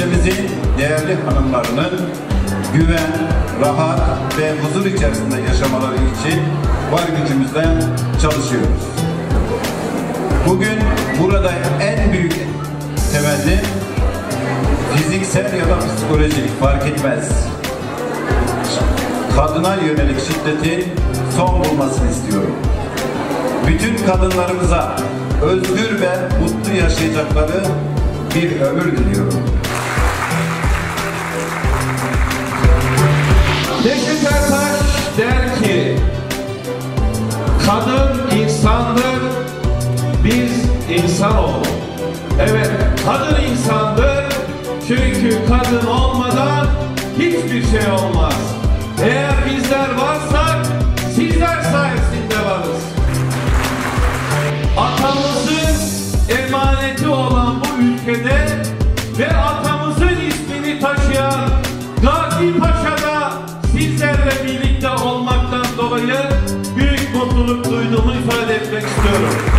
ülkemizin değerli hanımlarının güven, rahat ve huzur içerisinde yaşamaları için var gücümüzle çalışıyoruz. Bugün burada en büyük temenni fiziksel ya da psikolojik fark etmez, kadına yönelik şiddetin son bulmasını istiyorum. Bütün kadınlarımıza özgür ve mutlu yaşayacakları bir ömür diliyorum. Neşet Ertaş der ki, kadın insandır, biz insanoğlu. Evet, kadın insandır çünkü kadın olmadan hiçbir şey olmaz. Eğer bizler varsak sizler sayesinde varız. Atamızın emaneti olan bu ülkede ve atamızın ismini taşıyan Gazi Paşa'da sizlerle birlikte olmaktan dolayı büyük mutluluk duyduğumu ifade etmek istiyorum.